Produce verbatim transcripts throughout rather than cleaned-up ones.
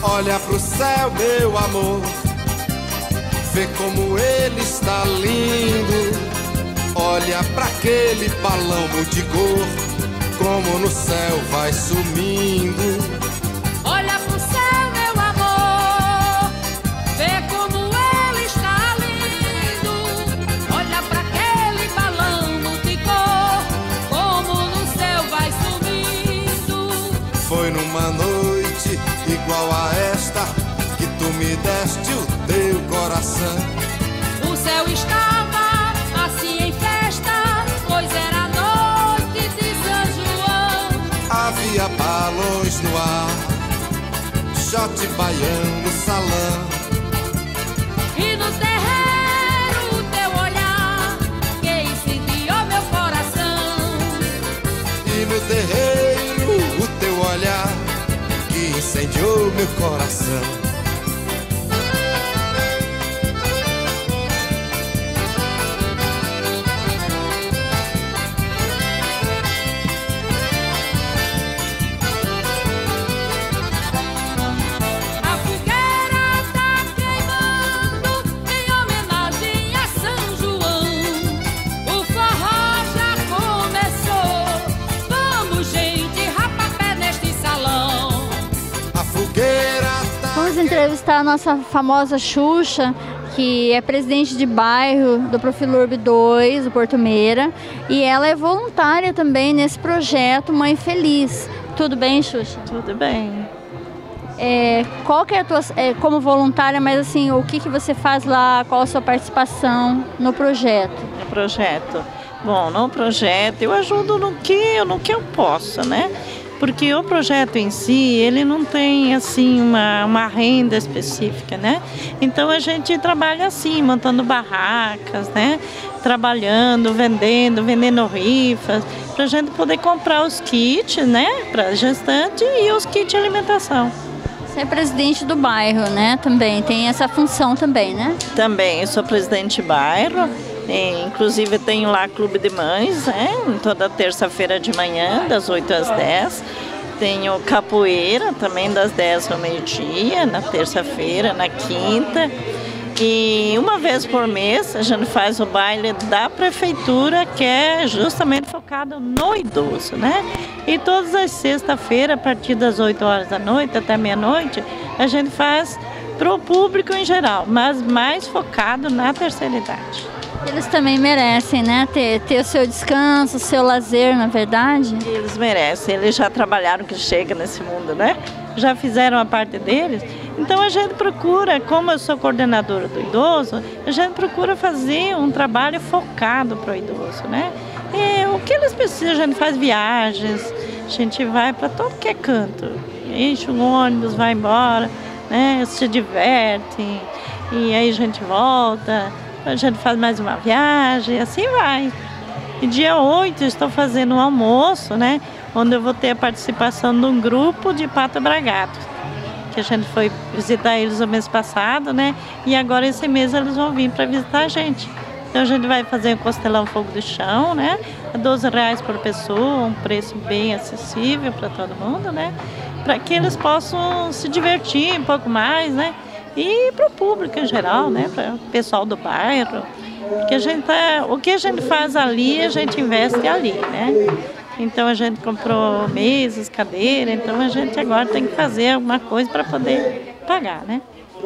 Olha pro céu, meu amor, vê como ele está lindo. Olha pra aquele balão multicor, como no céu vai sumindo. Olha pro céu, meu amor, vê como ele está lindo. Olha pra aquele balão multicor, como no céu vai sumindo. Foi numa noite igual a esta que tu me deste o teu coração. O céu estava assim em festa, pois era noite de São João. Havia balões no ar, shot baião no salão. E no terreiro o teu olhar que incendiou meu coração. E no terreiro o teu olhar que incendiou meu coração. Vamos entrevistar a nossa famosa Xuxa, que é presidente de bairro do Profilurb dois, do Porto Meira, e ela é voluntária também nesse projeto Mãe Feliz. Tudo bem, Xuxa? Tudo bem. É, qual que é a tua, é, como voluntária, mas assim, o que, que você faz lá, qual a sua participação no projeto? No projeto? Bom, no projeto eu ajudo no que, no que eu posso, né? Porque o projeto em si, ele não tem assim uma, uma renda específica, né? Então a gente trabalha assim, montando barracas, né? Trabalhando, vendendo, vendendo rifas, para a gente poder comprar os kits, né? Para gestante e os kits de alimentação. Você é presidente do bairro, né? Também tem essa função também, né? Também, eu sou presidente de bairro. É, inclusive tenho lá clube de mães, né? Toda terça-feira de manhã, das oito às dez. Tenho capoeira também das dez ao meio-dia, na terça-feira, na quinta. E uma vez por mês a gente faz o baile da prefeitura, que é justamente focado no idoso, né? E todas as sextas-feiras, a partir das oito horas da noite até meia-noite, a gente faz para o público em geral, mas mais focado na terceira idade. Eles também merecem, né? Ter, ter o seu descanso, o seu lazer, na verdade? Eles merecem, eles já trabalharam que chega nesse mundo, né? Já fizeram a parte deles. Então a gente procura, como eu sou coordenadora do idoso, a gente procura fazer um trabalho focado para o idoso, né? E o que eles precisam, a gente faz viagens, a gente vai para todo que é canto. Enche um ônibus, vai embora, né? Se diverte, e aí a gente volta. A gente faz mais uma viagem, assim vai. E dia oito eu estou fazendo um almoço, né? Onde eu vou ter a participação de um grupo de pato bragado. Que a gente foi visitar eles no mês passado, né? E agora esse mês eles vão vir para visitar a gente. Então a gente vai fazer o costelão fogo do chão, né? A doze reais por pessoa, um preço bem acessível para todo mundo, né? Para que eles possam se divertir um pouco mais, né? E para o público em geral, né? Para o pessoal do bairro. Porque a gente tá, o que a gente faz ali, a gente investe ali, né? Então a gente comprou mesas, cadeiras, então a gente agora tem que fazer alguma coisa para poder pagar, né?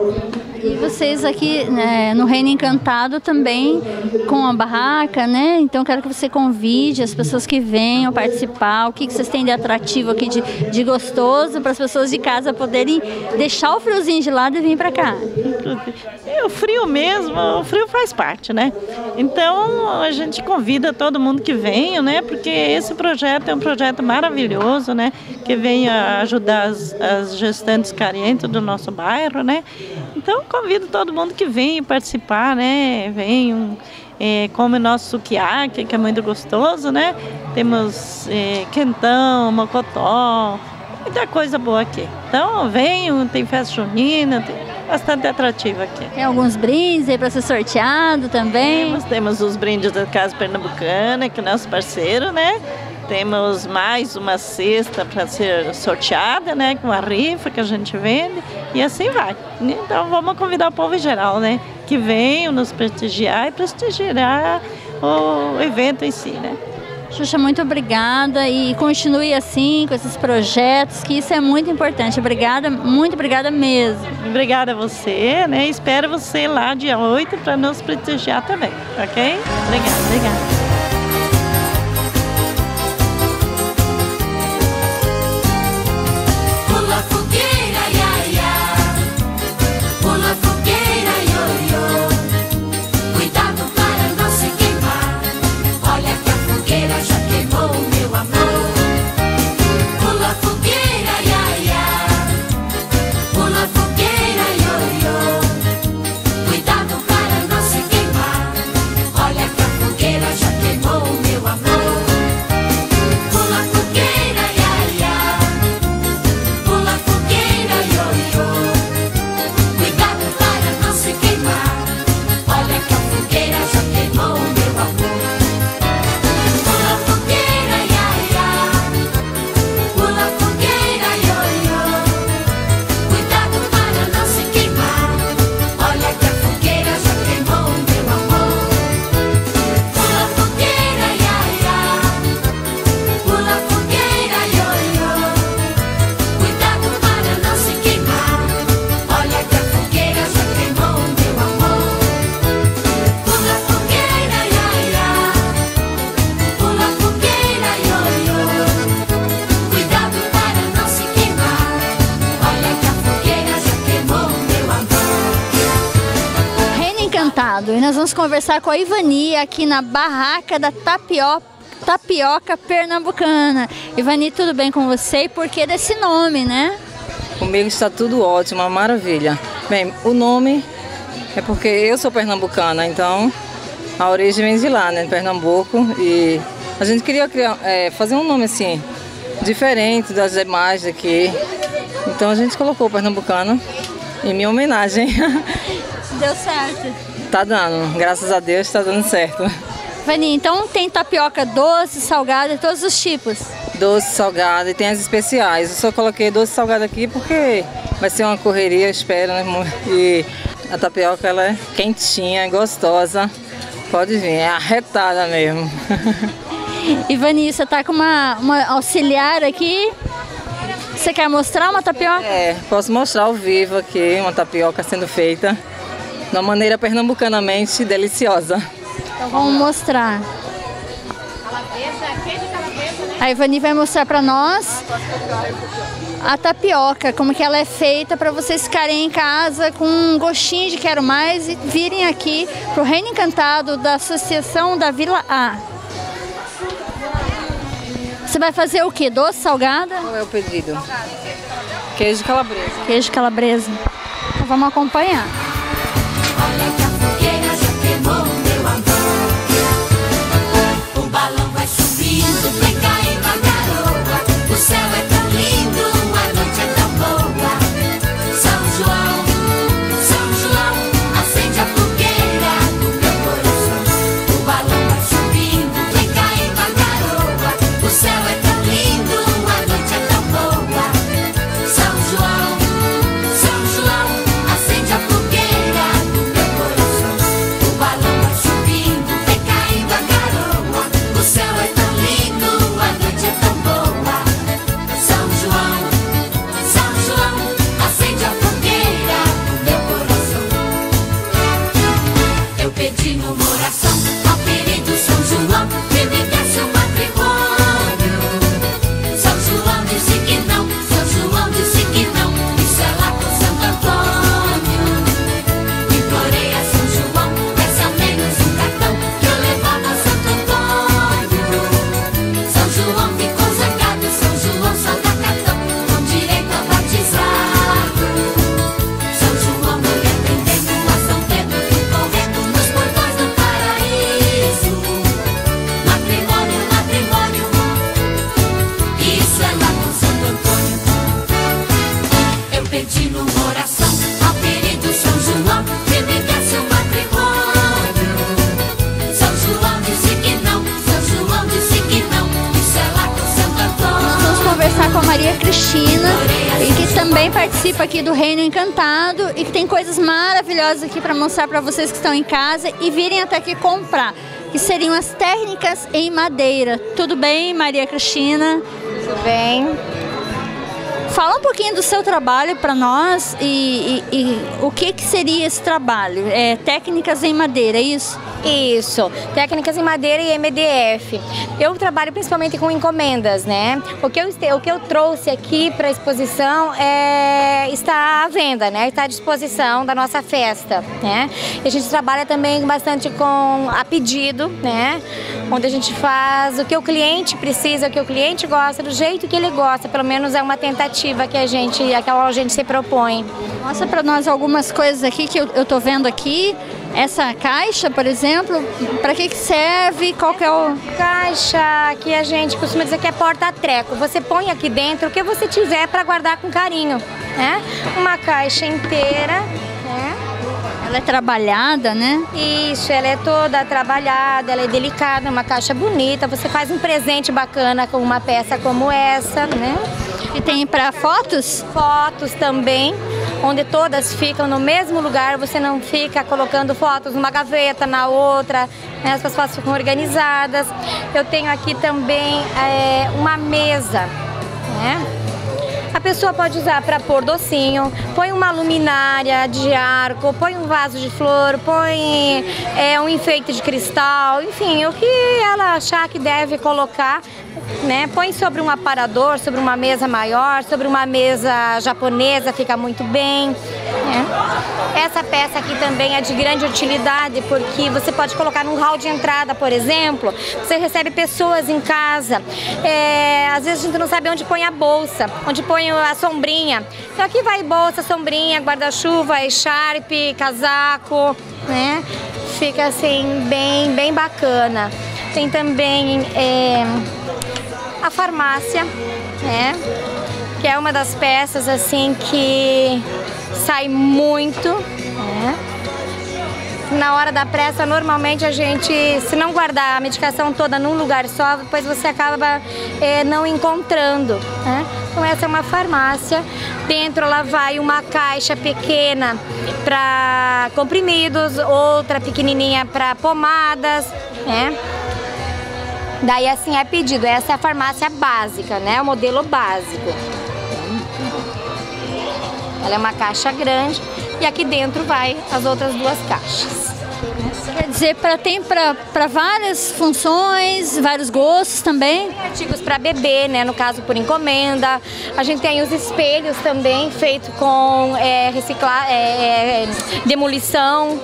E vocês aqui, né, no Reino Encantado também com a barraca, né? Então quero que você convide as pessoas que venham participar. O que, que vocês têm de atrativo aqui, de, de gostoso, para as pessoas de casa poderem deixar o friozinho de lado e vir para cá? E o frio mesmo, o frio faz parte, né? Então a gente convida todo mundo que venha, né? Porque esse projeto é um projeto maravilhoso, né? Que venha ajudar as, as gestantes carentes do nosso bairro, né? Então convido todo mundo que venha participar, né? Venham, é, come o nosso sukiyaki, que é muito gostoso, né? Temos é, quentão, mocotó, muita coisa boa aqui. Então venham, tem festa junina, tem bastante atrativo aqui. Tem alguns brindes aí para ser sorteado também? Temos, temos os brindes da Casa Pernambucana, que é nosso parceiro, né? temos mais uma cesta para ser sorteada, né? Com a rifa que a gente vende e assim vai. Então vamos convidar o povo em geral, né? Que venham nos prestigiar e prestigiar o evento em si, né? Xuxa, muito obrigada e continue assim com esses projetos, que isso é muito importante. Obrigada, muito obrigada mesmo. Obrigada a você, né? Espero você lá dia oito para nos prestigiar também, ok? Obrigada, obrigada. E nós vamos conversar com a Ivani aqui na barraca da tapioca, tapioca pernambucana. Ivani, tudo bem com você? E por que desse nome, né? Comigo está tudo ótimo, uma maravilha. Bem, o nome é porque eu sou pernambucana, então a origem vem de lá, né, de Pernambuco. E a gente queria criar, é, fazer um nome assim, diferente das demais daqui. Então a gente colocou Pernambucana em minha homenagem. Deu certo. Tá dando, graças a Deus tá dando certo. Vani, então tem tapioca doce, salgada, todos os tipos? Doce, salgada e tem as especiais. Eu só coloquei doce salgada aqui porque vai ser uma correria, eu espero, né? E a tapioca ela é quentinha, gostosa. Pode vir, é arretada mesmo. E Vani, você tá com uma, uma auxiliar aqui. Você quer mostrar uma tapioca? É, posso mostrar ao vivo aqui uma tapioca sendo feita de uma maneira pernambucanamente deliciosa. Então vamos mostrar. A Ivani vai mostrar para nós a tapioca, como que ela é feita, para vocês ficarem em casa com um gostinho de quero mais e virem aqui pro Reino Encantado da Associação da Vila A. Você vai fazer o que? Doce, salgada? Qual é o pedido? Queijo calabresa. Queijo calabresa. Então vamos acompanhar. Olha que a fogueira já queimou, meu amor. O balão vai subindo, vem caindo a garoa. O céu é tão lindo, a noite é tão boa. São João, São João, acende a fogueira do meu coração. O balão vai subindo, vem caindo a garoa. O céu é tão lindo, a noite é tão boa. São João, São João, acende a fogueira do meu coração. O balão vai subindo, vem caindo a garoa. O céu é tão lindo, a noite é tão boa. Cristina, e que também participa aqui do Reino Encantado e que tem coisas maravilhosas aqui para mostrar para vocês que estão em casa e virem até aqui comprar, que seriam as técnicas em madeira. Tudo bem, Maria Cristina? Tudo bem. Fala um pouquinho do seu trabalho para nós e, e, e o que, que seria esse trabalho? É, técnicas em madeira, é isso? Isso, técnicas em madeira e M D F. Eu trabalho principalmente com encomendas, né? O que eu, o que eu trouxe aqui para a exposição é, está à venda, né? Está à disposição da nossa festa, né? E a gente trabalha também bastante com a pedido, né? Onde a gente faz o que o cliente precisa, o que o cliente gosta, do jeito que ele gosta. Pelo menos é uma tentativa que a gente, a qual a gente se propõe. Mostra para nós algumas coisas aqui que eu, eu tô vendo aqui. Essa caixa, por exemplo, para que que serve? Qual que é o... Caixa que a gente costuma dizer que é porta-treco. Você põe aqui dentro o que você tiver para guardar com carinho, né? Uma caixa inteira, né? Ela é trabalhada, né? Isso, ela é toda trabalhada, ela é delicada, uma caixa bonita. Você faz um presente bacana com uma peça como essa, né? E tem para fotos? Fotos também, onde todas ficam no mesmo lugar, você não fica colocando fotos numa gaveta, na outra, né? As fotos ficam organizadas. Eu tenho aqui também é, uma mesa, né? A pessoa pode usar para pôr docinho, põe uma luminária de arco, põe um vaso de flor, põe é, um enfeite de cristal, enfim, o que ela achar que deve colocar, né? Põe sobre um aparador, sobre uma mesa maior, sobre uma mesa japonesa, fica muito bem, né? Essa peça aqui também é de grande utilidade, porque você pode colocar num hall de entrada, por exemplo, você recebe pessoas em casa, é, às vezes a gente não sabe onde põe a bolsa, onde põe a sombrinha. Então aqui vai bolsa, sombrinha, guarda-chuva, echarpe, casaco, né? Fica assim bem, bem bacana. Tem também é, a farmácia, né? Que é uma das peças assim que sai muito, né? Na hora da pressa, normalmente a gente, se não guardar a medicação toda num lugar só, depois você acaba é, não encontrando, né? Então essa é uma farmácia. Dentro lá vai uma caixa pequena para comprimidos, outra pequenininha para pomadas, né? Daí assim é pedido, essa é a farmácia básica, né? O modelo básico. Ela é uma caixa grande e aqui dentro vai as outras duas caixas. Quer dizer, pra, tem para várias funções, vários gostos também? Tem artigos para bebê, né? No caso por encomenda. A gente tem os espelhos também, feito com é, reciclar, é, é, demolição.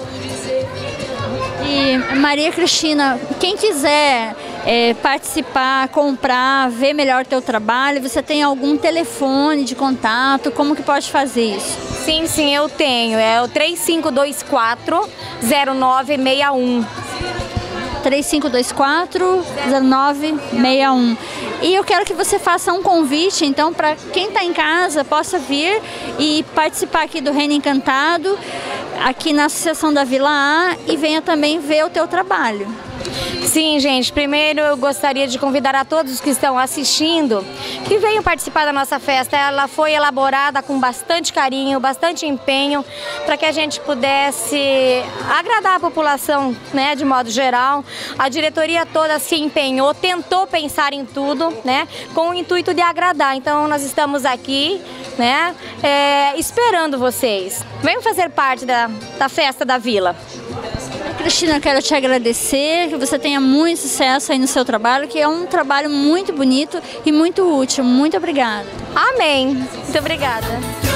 E Maria Cristina, quem quiser é, participar, comprar, ver melhor o teu trabalho, você tem algum telefone de contato? Como que pode fazer isso? Sim, sim, eu tenho. É o três cinco dois quatro, zero nove seis um. três cinco dois quatro, zero nove seis um. E eu quero que você faça um convite, então, para quem está em casa possa vir e participar aqui do Reino Encantado, aqui na Associação da Vila A, e venha também ver o teu trabalho. Sim, gente, primeiro eu gostaria de convidar a todos que estão assistindo que venham participar da nossa festa. Ela foi elaborada com bastante carinho, bastante empenho, para que a gente pudesse agradar a população, né, de modo geral. A diretoria toda se empenhou, tentou pensar em tudo, né, com o intuito de agradar. Então nós estamos aqui, né, é, esperando vocês. Venham fazer parte da, da festa da Vila. Cristina, quero te agradecer, que você tenha muito sucesso aí no seu trabalho, que é um trabalho muito bonito e muito útil. Muito obrigada. Amém. Muito obrigada.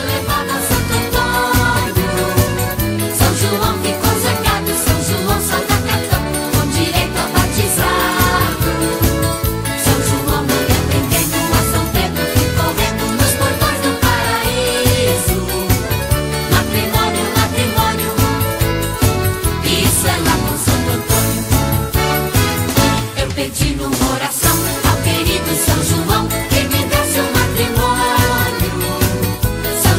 São João ficou zangado, São João só dá cartão, com direito a batizado. São João não ia aprendendo a São Pedro, correndo nos portões do paraíso. Matrimônio, matrimônio, isso é lá com Santo Antônio. Eu pedi numa oração ao querido São João que me desse um matrimônio.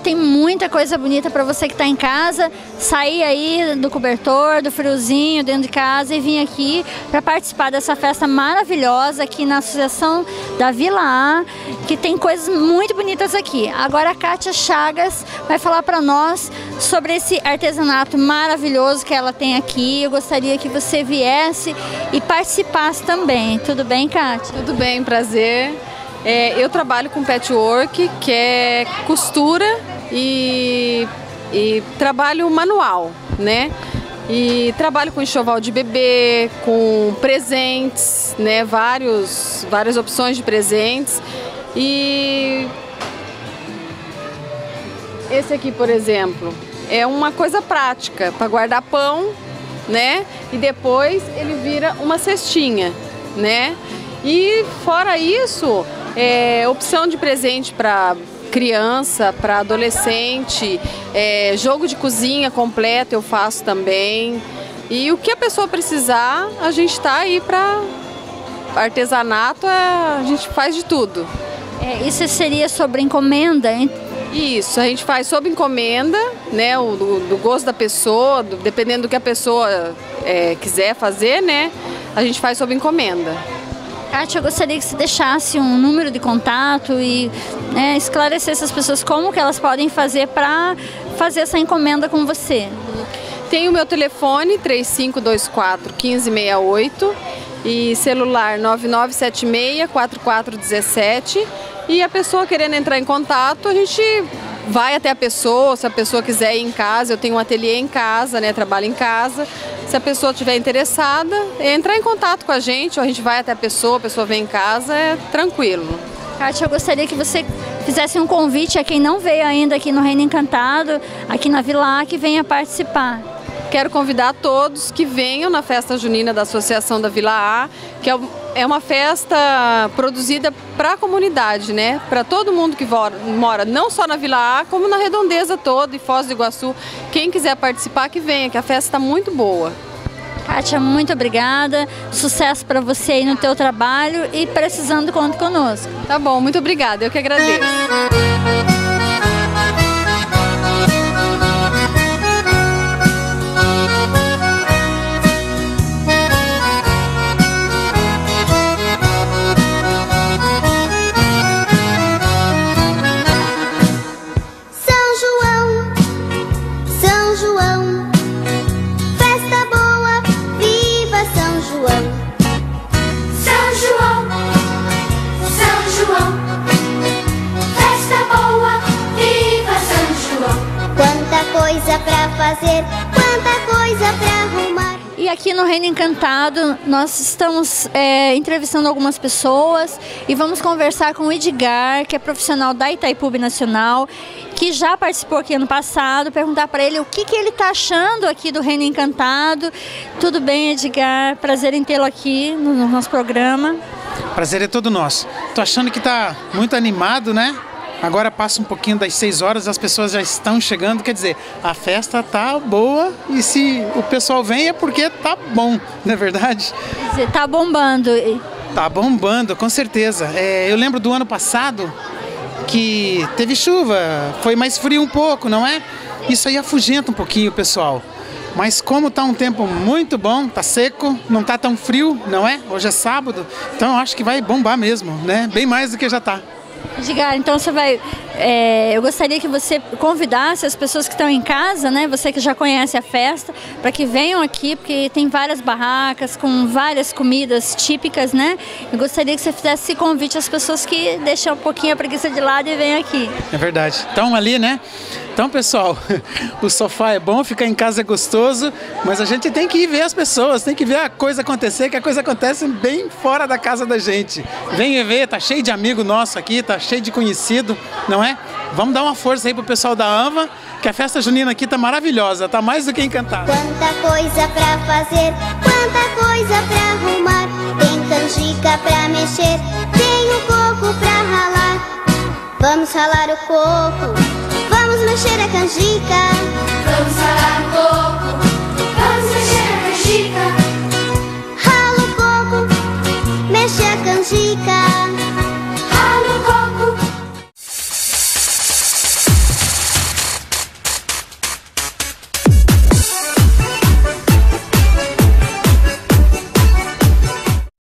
tem muita coisa bonita para você que está em casa, sair aí do cobertor, do friozinho dentro de casa e vir aqui para participar dessa festa maravilhosa aqui na Associação da Vila A, que tem coisas muito bonitas aqui. Agora a Kátia Chagas vai falar para nós sobre esse artesanato maravilhoso que ela tem aqui. Eu gostaria que você viesse e participasse também. Tudo bem, Kátia? Tudo bem, prazer. É, eu trabalho com patchwork, que é costura e, e trabalho manual, né? E trabalho com enxoval de bebê, com presentes, né? Vários, várias opções de presentes. E esse aqui, por exemplo, é uma coisa prática para guardar pão, né? E depois ele vira uma cestinha, né? E fora isso, é, opção de presente para criança, para adolescente, é, jogo de cozinha completo eu faço também. E o que a pessoa precisar, a gente está aí para artesanato, a gente faz de tudo. É, isso seria sobre encomenda, hein? Isso, a gente faz sob encomenda, né, o, do, do gosto da pessoa, do, dependendo do que a pessoa é, quiser fazer, né, a gente faz sob encomenda. Kátia, eu gostaria que você deixasse um número de contato e né, esclarecesse as pessoas como que elas podem fazer para fazer essa encomenda com você. Tem o meu telefone, três cinco dois quatro, um cinco seis oito e celular nove nove sete seis, quatro quatro um sete. E a pessoa querendo entrar em contato, a gente vai até a pessoa, se a pessoa quiser ir em casa, eu tenho um ateliê em casa, né, trabalho em casa. Se a pessoa estiver interessada, entrar em contato com a gente, ou a gente vai até a pessoa, a pessoa vem em casa, é tranquilo. Kátia, eu gostaria que você fizesse um convite a quem não veio ainda aqui no Reino Encantado, aqui na Vila A, que venha participar. Quero convidar todos que venham na festa junina da Associação da Vila A, que é uma festa produzida para a comunidade, né? Para todo mundo que mora, não só na Vila A, como na redondeza toda, e Foz do Iguaçu. Quem quiser participar, que venha, que a festa está muito boa. Kátia, muito obrigada. Sucesso para você aí no teu trabalho e precisando, conte conosco. Tá bom, muito obrigada. Eu que agradeço. Fazer quanta coisa pra arrumar. E aqui no Reino Encantado nós estamos é, entrevistando algumas pessoas e vamos conversar com o Edgar, que é profissional da Itaipu Binacional, que já participou aqui ano passado, perguntar para ele o que, que ele está achando aqui do Reino Encantado. Tudo bem, Edgar? Prazer em tê-lo aqui no, no nosso programa. Prazer é todo nosso. Tô achando que está muito animado, né? Agora passa um pouquinho das seis horas, as pessoas já estão chegando, quer dizer, a festa tá boa e se o pessoal vem é porque tá bom, não é verdade? Quer dizer, tá bombando. Tá bombando, com certeza. É, eu lembro do ano passado que teve chuva, foi mais frio um pouco, não é? Isso aí afugenta um pouquinho o pessoal. Mas como tá um tempo muito bom, tá seco, não tá tão frio, não é? Hoje é sábado, então eu acho que vai bombar mesmo, né? Bem mais do que já tá. Edgar, então você vai, é, eu gostaria que você convidasse as pessoas que estão em casa, né, você que já conhece a festa, para que venham aqui, porque tem várias barracas com várias comidas típicas, né? Eu gostaria que você fizesse esse convite às pessoas que deixam um pouquinho a preguiça de lado e venham aqui. É verdade. Então ali, né? Então, pessoal, o sofá é bom, ficar em casa é gostoso, mas a gente tem que ir ver as pessoas, tem que ver a coisa acontecer, que a coisa acontece bem fora da casa da gente. Vem ver, tá cheio de amigo nosso aqui, tá cheio de conhecido, não é? Vamos dar uma força aí pro pessoal da ANVA, que a festa junina aqui tá maravilhosa, tá mais do que encantada. Quanta coisa pra fazer, quanta coisa pra arrumar. Tem canjica pra mexer, tem o coco pra ralar. Vamos ralar o coco, vamos mexer a canjica. Vamos ralar o coco,